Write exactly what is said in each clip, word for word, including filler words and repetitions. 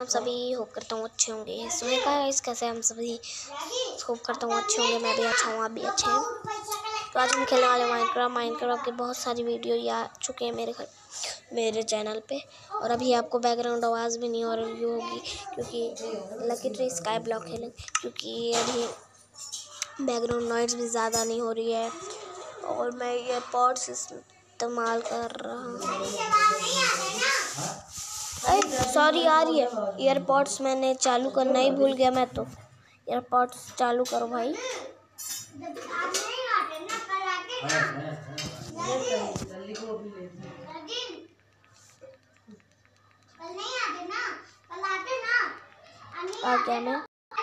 हम सभी होप करता हूँ अच्छे होंगे। सुने का इस कैसे हम सभी होप करता हूँ अच्छे होंगे। मैं भी अच्छा हूँ, आप भी अच्छे हैं। तो आज हम खेलने वाले माइनक्राफ्ट माइनक्राफ्ट के बहुत सारी वीडियो आ चुके हैं मेरे घर मेरे चैनल पे। और अभी आपको बैकग्राउंड आवाज़ भी नहीं हो रही होगी क्योंकि लकी ट्री स्काई ब्लॉक खेलेंगे, क्योंकि अभी बैकग्राउंड नॉइज़ भी ज़्यादा नहीं हो रही है। और मैं ईयरपॉड्स इस्तेमाल कर रहा हूँ। सॉरी आ रही है ईयरपॉड्स, मैंने चालू करना ही भूल गया। मैं तो ईयरपॉड्स चालू करो भाई। आ गया मैं।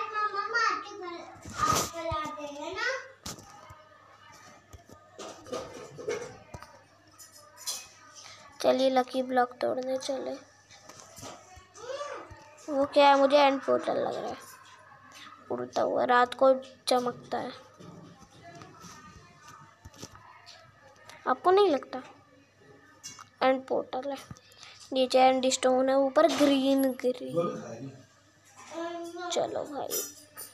चलिए लकी ब्लॉक तोड़ने चले। वो क्या है, मुझे एंड पोर्टल लग रहा है उड़ता हुआ, रात को चमकता है। आपको नहीं लगता? एंड पोर्टल है, नीचे एंड स्टोन है, ऊपर ग्रीन ग्रीन। चलो भाई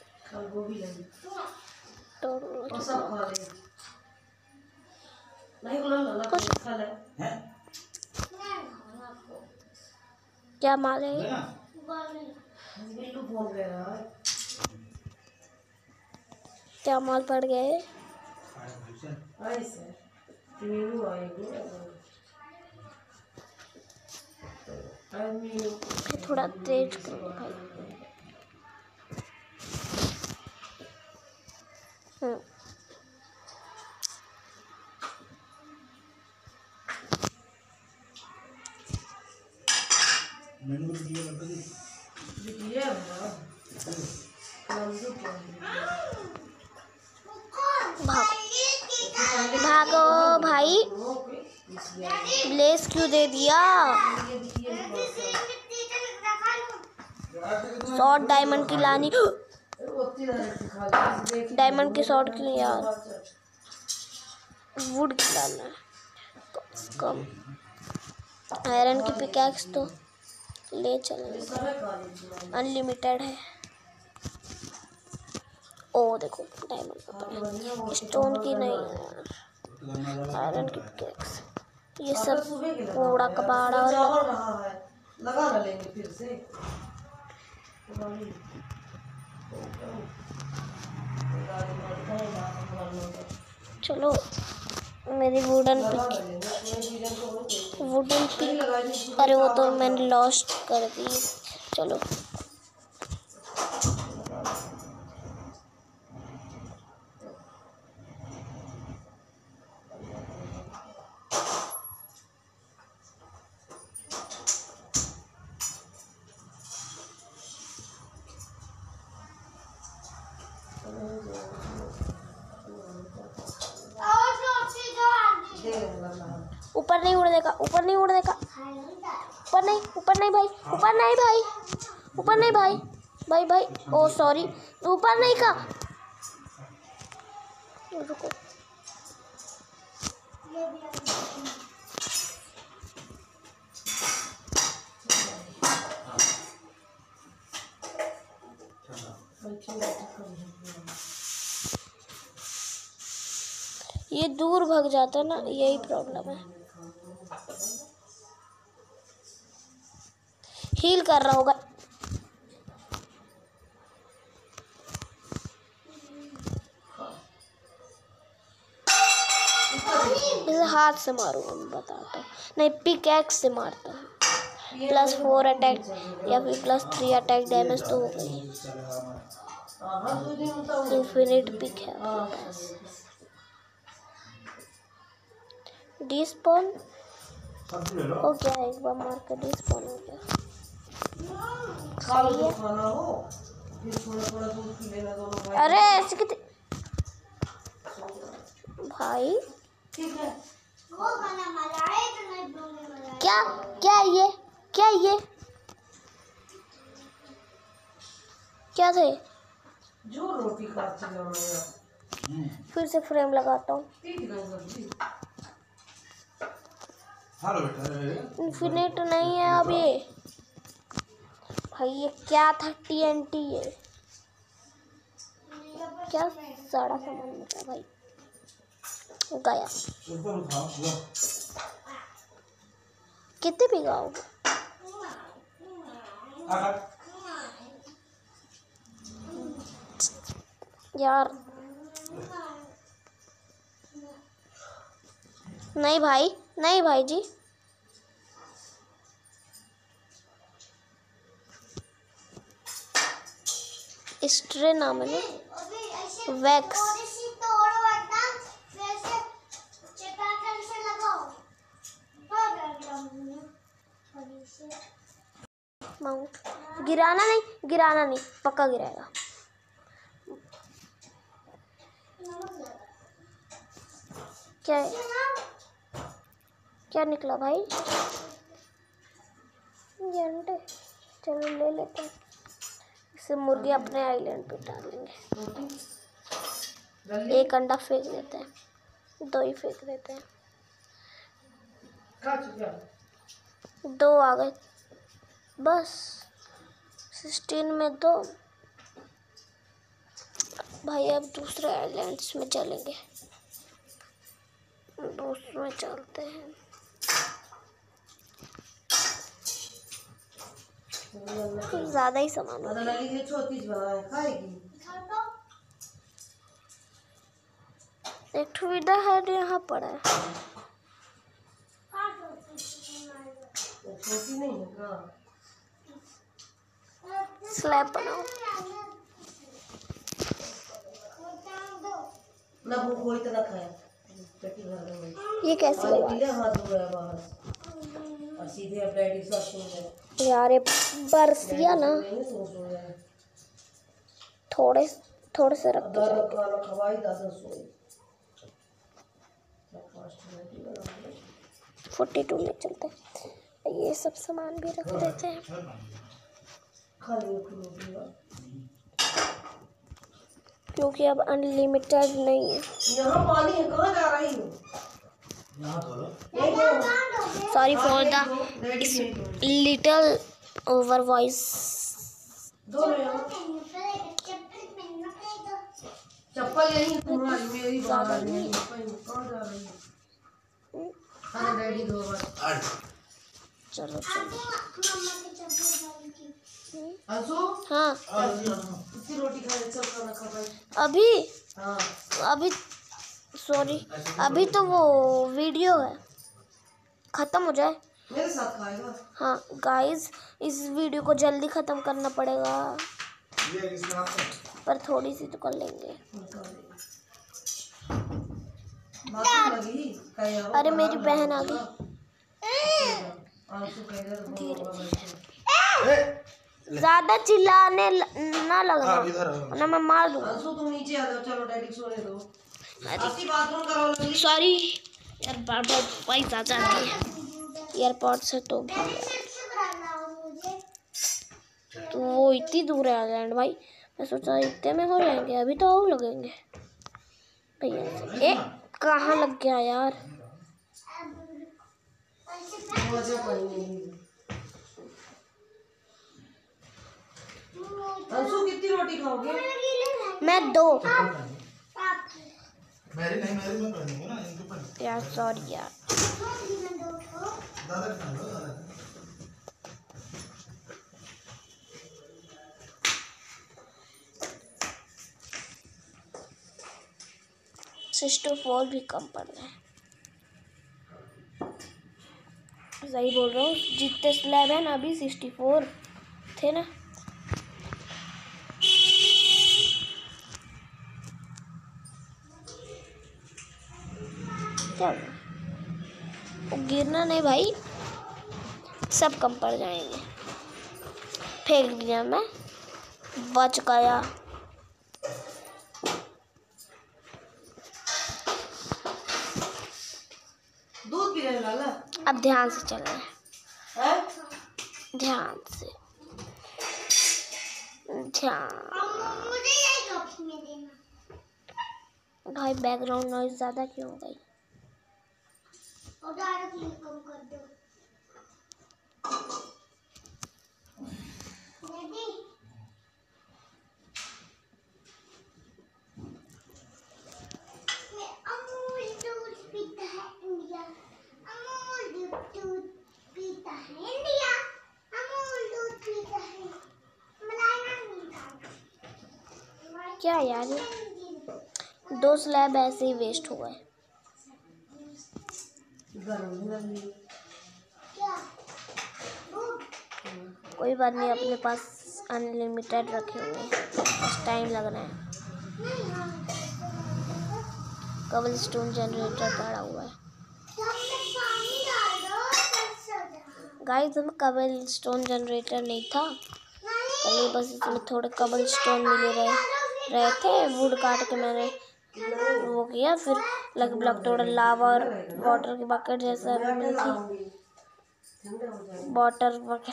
तोड़ो। क्या माल है? क्या माल पड़ गए? थोड़ा तेज करो भाई। हम्म भागो भागो भाई, ब्लेस क्यों दे दिया? शॉर्ट डायमंड की लानी, डायमंड की शॉर्ट क्यों यार? वुड की लाना है कम। आयरन की पिकैक्स तो ले चलेंगे, अनलिमिटेड है। ओ देखो डायमंड का पड़ा, स्टोन की नहीं है, आयरन की पिकैक्स। ये सब कूड़ा कबाड़ा लगा लेंगे फिर से। चलो मेरी वुडन पिक वुडन पिक, अरे वो तो मैंने लॉस्ट कर दी। चलो ऊपर नहीं उड़ देगा, ऊपर नहीं उड़ देगा, ऊपर नहीं, ऊपर नहीं भाई, ऊपर नहीं भाई, ऊपर नहीं भाई, भाई भाई ओ सॉरी, ऊपर नहीं का। रुको ये दूर भाग जाता है ना, यही प्रॉब्लम है। हील कर रहा होगा। इसे हाथ से मारूंगा मैं बताता हूँ, नहीं पिकैक्स से मारता हूँ। प्लस फोर अटैक या फिर प्लस थ्री अटैक डैमेज तो हो गई। इन्फिनिट पिक है अपने पास। डिस्पॉन हो गया, एक बार मार कर डिस्पॉन हो गया। सही है। अरे ऐसे कितने भाई, क्या क्या ये क्या ये क्या थे? जो रोटी खाते हैं। फिर से फ्रेम लगाता हूँ। इन्फिनिट नहीं है अब ये भाई ये क्या था? टीएनटी है क्या? सारा सामान मिला भाई, गया। कितने भिगाओगे यार? नहीं भाई, नहीं भाई जी। स्ट्रे नाम है वैक्स। माउंट गिराना नहीं, गिराना नहीं, पक्का गिराएगा। क्या है? क्या निकला भाई? ये अंडे, चलो ले लेते हैं। इसे मुर्गे अपने आइलैंड पे डालेंगे। एक अंडा फेंक देते हैं, दो ही फेंक देते हैं। दो आ गए बस, सिक्सटीन में दो। भाई अब दूसरे आइलैंड्स में चलेंगे, दूसरे में चलते हैं। ज्यादा ही सामान हो गया। एक ठो इधर है, यहाँ पड़ा है। स्लैब बनाओ ना, वो कोई तरह खाया। ये कैसे हुआ यार? ये बरसिया ना, थोड़े थोड़े से रखते जाएंगे। फोर्टी टू में चलते हैं। ये सब सामान भी रख देते हैं, क्योंकि अब अनलिमिटेड नहीं है। यहाँ पानी है, कहाँ जा रही हो? Sorry for the little over voice. चप्पल यही मेरी ज्यादा नहीं। चलो चलो। हाँ अभी अभी सॉरी अभी तो वो वीडियो है, खत्म हो जाए मेरे साथ खाएगा। हाँ गाइस, इस वीडियो को जल्दी खत्म करना पड़ेगा, पर थोड़ी सी तो कर लेंगे। अरे मेरी बहन आ गई। ज्यादा चिल्लाने ना लगना, वरना मैं मार दूंगा। तुम नीचे आ जाओ, चलो डैडी सोने दो। बाथरूम करो। सॉरी यार, बार बार वॉइस आ जाती है एयरपोर्ट से, तो भी तो वो इतनी दूर है आइलैंड भाई। मैं सोचा इतने में हो जाएंगे, अभी तो और लगेंगे भैया। ए कहाँ लग गया यार? अंशु कितनी रोटी खाओगे? मैं दो। मेरी नहीं, मेरी मैं पहनूंगा ना, इनके पहन यार। सॉरी यार, दादा खा लो, दादा सिक्सटी फोर भी कम पड़ रहे हैं। सही बोल रहा हूँ, जितने स्लैब है ना अभी सिक्सटी फोर थे ना। क्या वो गिरना नहीं भाई, सब कम पड़ जाएंगे। फेंक दिया मैं, बच गया। दूध पी रहे लाला? अब ध्यान से चलना है, ध्यान से, ध्यान। भाई बैकग्राउंड नॉइज ज्यादा क्यों हो गई? क्या यार, ये दो स्लैब ऐसे ही वेस्ट हो गए। कोई बात नहीं, अपने पास अनलिमिटेड रखे हुए हैं, बस टाइम लग रहा है। कबल स्टोन जनरेटर पड़ा हुआ है गाइस, हमें कबल स्टोन जनरेटर नहीं था कल, बस इसमें थोड़े कबल स्टोन मिले रहे रहे थे। वुड काट के मैंने वो किया, फिर लग ब्लॉक तोड़ा, लावा और वाटर की बकेट जैसा भी मिली थी, वाटर बकेट।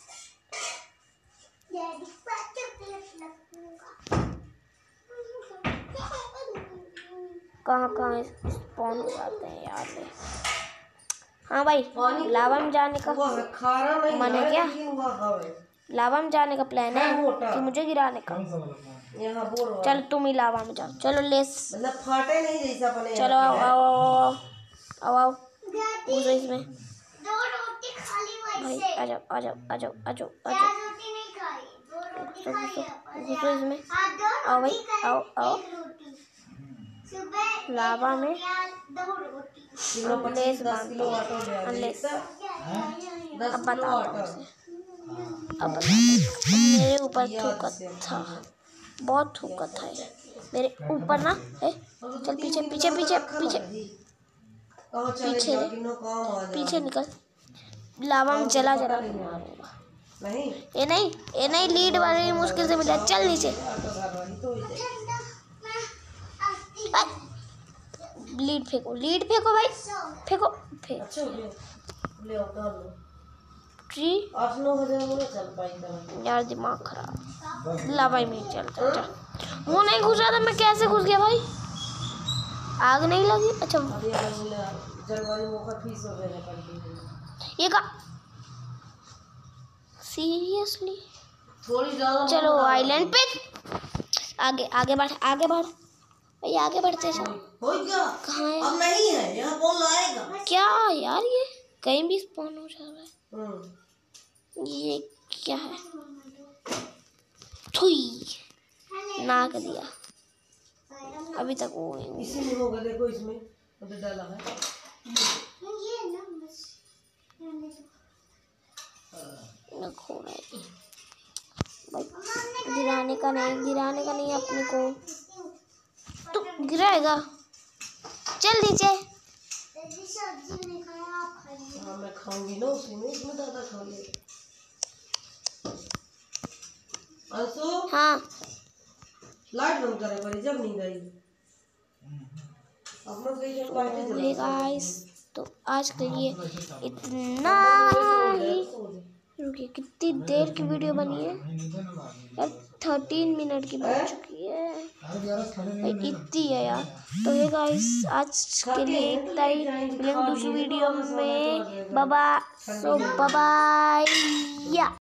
कहाँ कहाँ स्पॉन हो जाते हैं यार। हाँ भाई, लावा में जाने का मन है क्या? लावा में जाने का प्लान है कि मुझे गिराने का? चलो तुम ही लावा में जाओ। चलो लेस, फाटे नहीं जैसा बने। चलो आओ आओ आओ आओ आओ घुसो इसमें भाई, आ जाओ आ जाओ आ जाओ आ जाओ आ जाओ, घुसो घुसो घुसो इसमें। आओ भाई, आओ आओ लावा में लेस बांध दो। लेस अब बताता हूँ उसे, अब बताता हूँ। मेरे ऊपर थूकत था, बहुत थूकत था ये मेरे ऊपर ना है। चल पीछे पीछे पीछे पीछे पीछे पीछे निकल, लावा में जला जला मारूंगा। ये नहीं ये नहीं, लीड वाली मुश्किल से मिला। चल नीचे, लीड फेंको, लीड फेंको भाई, फेंको फेंक ट्री। यार दिमाग खराब, लावा में चलता था, वो नहीं घुस रहा था, मैं कैसे घुस गया भाई? आग नहीं लगी? अच्छा ये का सीरियसली? चलो आइलैंड पे आगे आगे बढ़ आगे बढ़ भाई, आगे बढ़ते चलो। कहाँ है? अब नहीं है, यहाँ कौन लाएगा? क्या यार, ये कहीं भी स्पॉन हो जा रहा है। ये क्या है? थुई नाक दिया, अभी तक वो इसी में होगा। देखो इसमें उधर डाला है, न खो रहा है भाई। गिराने का नहीं, गिराने का नहीं अपने को, तो गिराएगा। चल नीचे। हाँ मैं खाऊंगी ना उसी में, इसमें ज्यादा खा ले। अंशु, हाँ लाइट बंद करे पड़ी जब नींद आई। तो गाइस, तो आज के लिए इतना ही। रुकिए, कितनी देर की वीडियो बनी है यार? थर्टीन मिनट की बन चुकी है, इतनी है यार। तो ये गाइस, आज के लिए इतना ही। मिलेंगे दूसरी वीडियो में। बाबा सो बाय या।